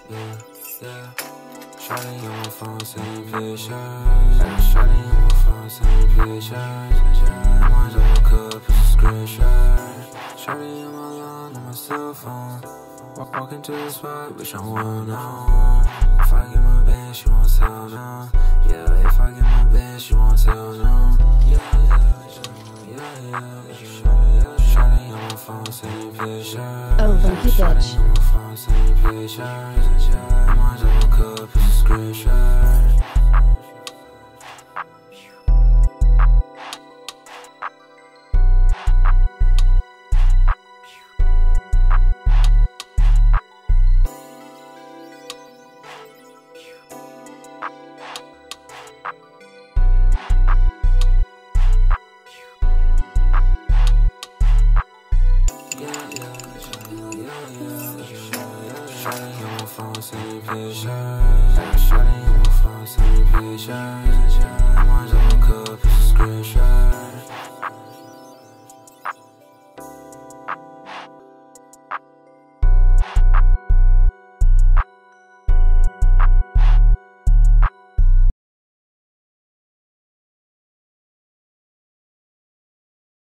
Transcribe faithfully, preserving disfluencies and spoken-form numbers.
yeah, yeah. Shawty on my phone, sending pictures. Shawty on my phone, sending pictures. Mine's all cup, it's a screenshot. Shawty on my line, on my cell phone. Walk, walk into the spot, bitch, I'm well known. If I get my band, she won't tell no. Yeah, if I get my band, she won't tell no. Yeah, yeah, yeah, yeah. Shawty on my phone, sending pictures. Oh, lucky bitch. Shawty on my phone, sending pictures. Mine's all cup, it's a screenshot. Shawty on my phone, sending pictures. Shawty on my phone, sending pictures. Mine's all cup, it's a screenshot.